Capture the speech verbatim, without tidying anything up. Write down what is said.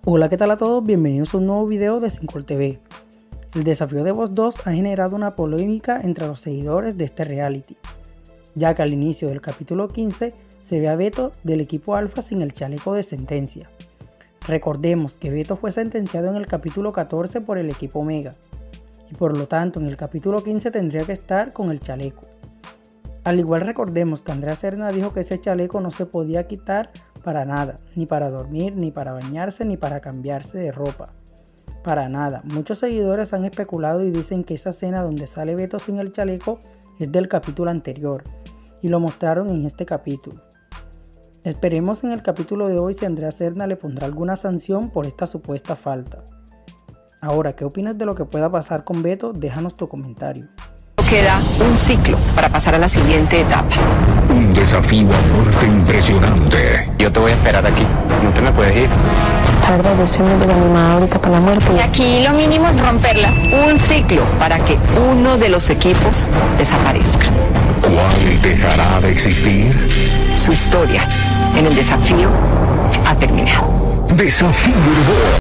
Hola, ¿qué tal a todos? Bienvenidos a un nuevo video de Syncol T V. El desafío de Voz dos ha generado una polémica entre los seguidores de este reality, ya que al inicio del capítulo quince se ve a Beto del equipo Alfa sin el chaleco de sentencia. Recordemos que Beto fue sentenciado en el capítulo catorce por el equipo Mega, y por lo tanto en el capítulo quince tendría que estar con el chaleco. Al igual recordemos que Andrea Serna dijo que ese chaleco no se podía quitar para nada, ni para dormir, ni para bañarse, ni para cambiarse de ropa. Para nada. Muchos seguidores han especulado y dicen que esa escena donde sale Beto sin el chaleco es del capítulo anterior, y lo mostraron en este capítulo. Esperemos en el capítulo de hoy si Andrea Serna le pondrá alguna sanción por esta supuesta falta. Ahora, ¿qué opinas de lo que pueda pasar con Beto? Déjanos tu comentario. Queda un ciclo para pasar a la siguiente etapa. Un desafío a muerte impresionante. Yo te voy a esperar aquí, no te me puedes ir. La verdad, yo estoy muy animada ahorita para la muerte. Y aquí lo mínimo es romperla. Un ciclo para que uno de los equipos desaparezca. ¿Cuál dejará de existir? Su historia en el desafío ha terminado. Desafío Urbano.